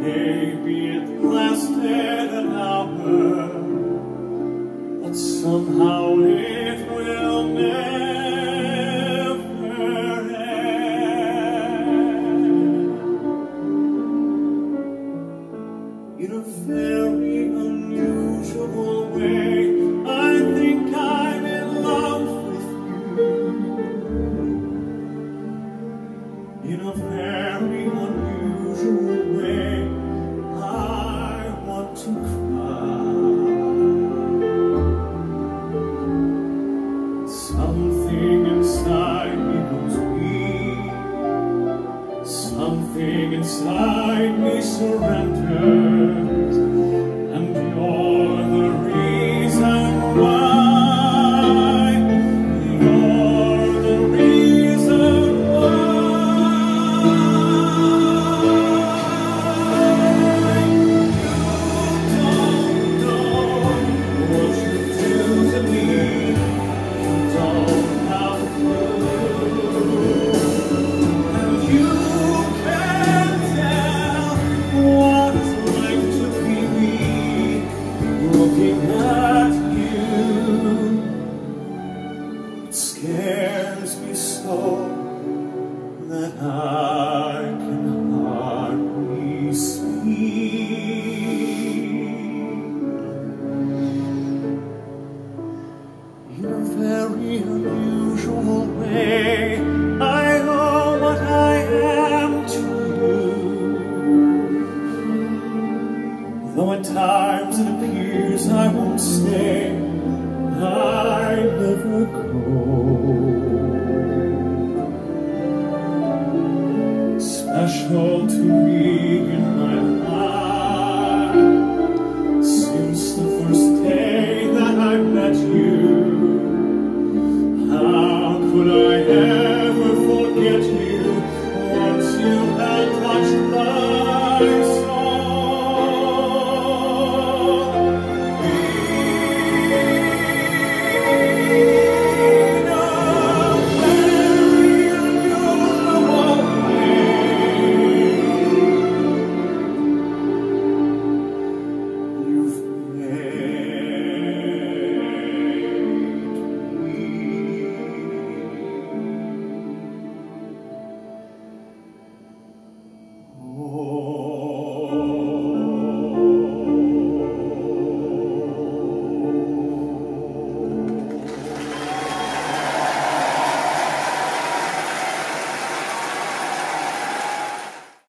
Maybe it lasted an hour, but somehow it will never end. In a very unusual way, I think I'm in love with you. In a very unusual way, I want to cry. Something inside me goes weak. Something inside me surrenders, and you're the reason why. You're the reason why. You don't know what you do to me. You don't have a clue, and you can't tell what it's like to be me, looking at you. It scares me so that I can hardly speak. In a very unusual way, I owe what I am to you. Though at times it appears I won't stay, I never go.